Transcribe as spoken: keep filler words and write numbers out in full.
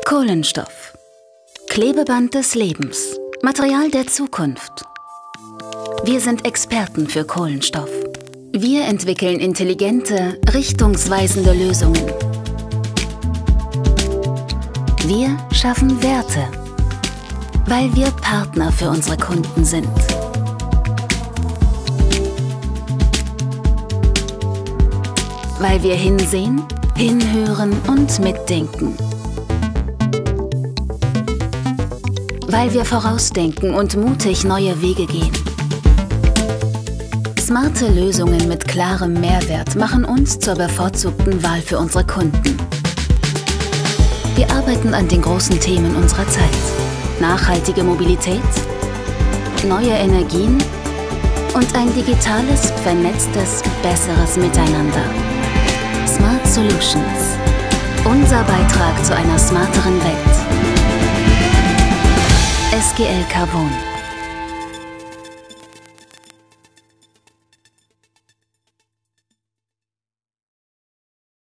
Kohlenstoff. Klebeband des Lebens. Material der Zukunft. Wir sind Experten für Kohlenstoff. Wir entwickeln intelligente, richtungsweisende Lösungen. Wir schaffen Werte, weil wir Partner für unsere Kunden sind. Weil wir hinsehen, hinhören und mitdenken. Weil wir vorausdenken und mutig neue Wege gehen. Smarte Lösungen mit klarem Mehrwert machen uns zur bevorzugten Wahl für unsere Kunden. Wir arbeiten an den großen Themen unserer Zeit. Nachhaltige Mobilität, neue Energien und ein digitales, vernetztes, besseres Miteinander. Smart Solutions. Unser Beitrag zu einer smarteren Welt. S G L Carbon.